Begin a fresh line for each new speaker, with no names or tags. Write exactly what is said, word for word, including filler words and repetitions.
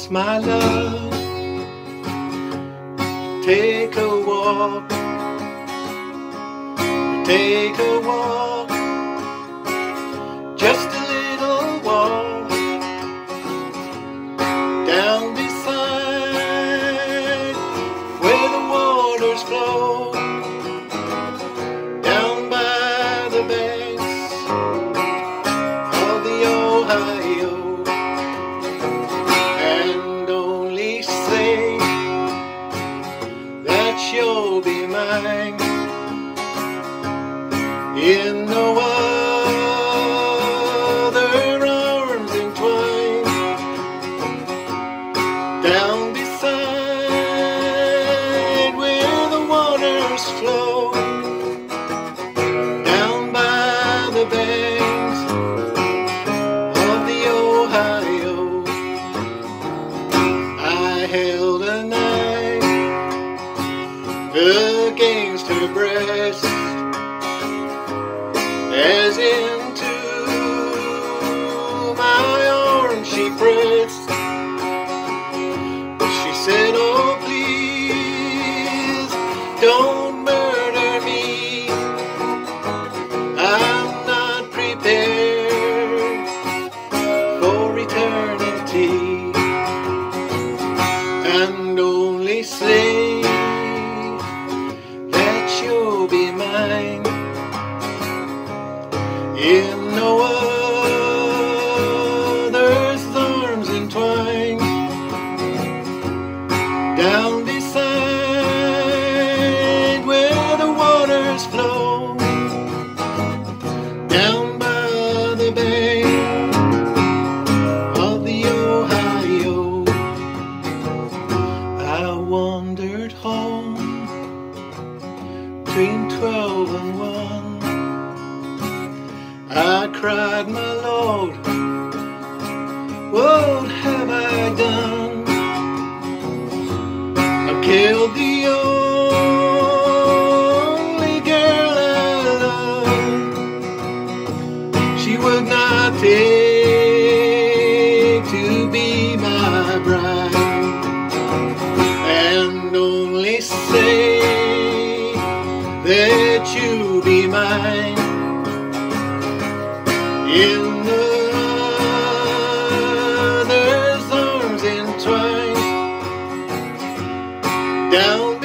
Let's, my love, take a walk, take a walk, just a little walk, down beside where the waters flow, down by the banks of the Ohio. You'll be mine in no other arms entwined, down beside where the waters flow, down by the banks of the Ohio. I held a knife against her breast, as into my arms she pressed. But she said, oh please, don't murder me, I'm not prepared for eternity. And only say you'll be mine in no other's arms entwined, down beside where the waters flow, down by the bank of the Ohio. I wandered home between twelve and one. I cried, my Lord, what have I done? I killed the only girl I loved. She would not take to be my bride, and only say that you be mine in others' arms entwined, down